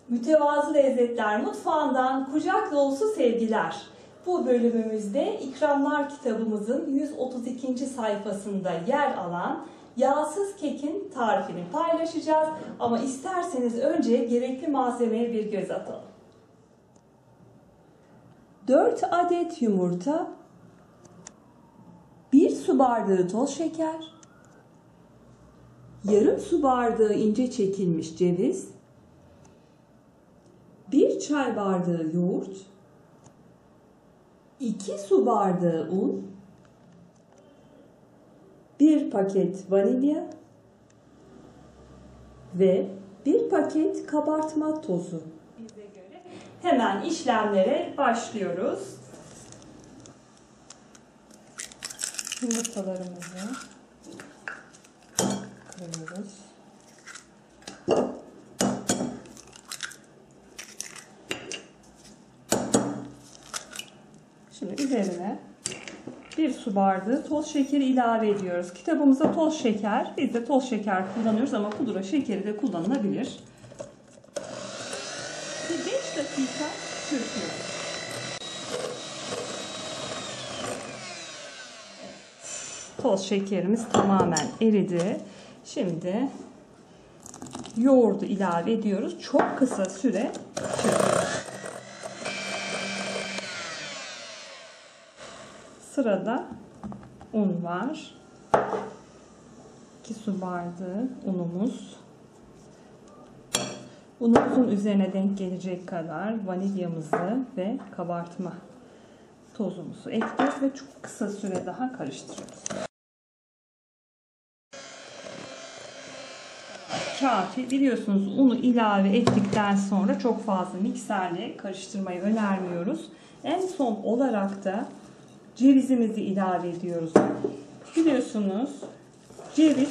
Mütevazı Lezzetler Mutfağı'ndan kucak dolusu sevgiler. Bu bölümümüzde ikramlar kitabımızın 132. sayfasında yer alan yağsız kekin tarifini paylaşacağız. Ama isterseniz önce gerekli malzemeye bir göz atalım. 4 adet yumurta, 1 su bardağı toz şeker, yarım su bardağı ince çekilmiş ceviz, 1 çay bardağı yoğurt, 2 su bardağı un, 1 paket vanilya ve 1 paket kabartma tozu. Hemen işlemlere başlıyoruz. Yumurtalarımızı kırıyoruz. Şimdi üzerine 1 su bardağı toz şekeri ilave ediyoruz. Kitabımızda toz şeker, biz de toz şeker kullanıyoruz ama pudra şekeri de kullanılabilir. 5 dakika çırpıyoruz. Toz şekerimiz tamamen eridi. Şimdi yoğurdu ilave ediyoruz. Çok kısa süre çırpıyoruz. Sırada un var. 2 su bardağı unumuz. Unumuzun üzerine denk gelecek kadar vanilyamızı ve kabartma tozumuzu ekliyoruz ve çok kısa süre daha karıştırıyoruz. Kafi, biliyorsunuz unu ilave ettikten sonra çok fazla mikserle karıştırmayı önermiyoruz. En son olarak da cevizimizi ilave ediyoruz. Biliyorsunuz ceviz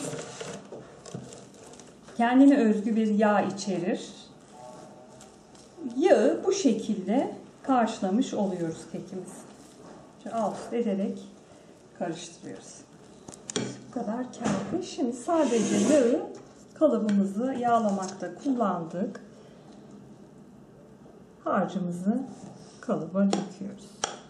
kendine özgü bir yağ içerir. Yağı bu şekilde karşılamış oluyoruz kekimizi. Alt üst ederek karıştırıyoruz. Bu kadar kafi. Şimdi sadece yağı kalıbımızı yağlamakta kullandık. Harcımızı kalıba döküyoruz.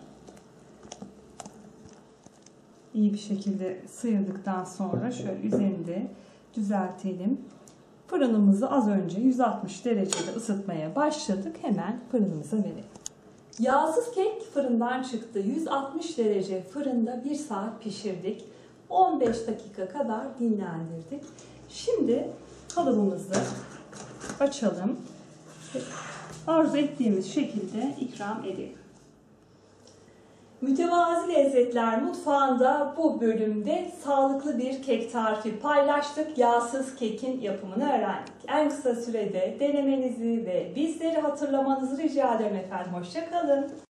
İyi bir şekilde sıyırdıktan sonra şöyle üzerinde düzeltelim. Fırınımızı az önce 160 derecede ısıtmaya başladık. Hemen fırınımıza verelim. Yağsız kek fırından çıktı. 160 derece fırında 1 saat pişirdik. 15 dakika kadar dinlendirdik. Şimdi kalıbımızı açalım. Arzu ettiğimiz şekilde ikram edelim. Mütevazi Lezzetler Mutfağı'nda bu bölümde sağlıklı bir kek tarifi paylaştık. Yağsız kekin yapımını öğrendik. En kısa sürede denemenizi ve bizleri hatırlamanızı rica ederim efendim. Hoşça kalın.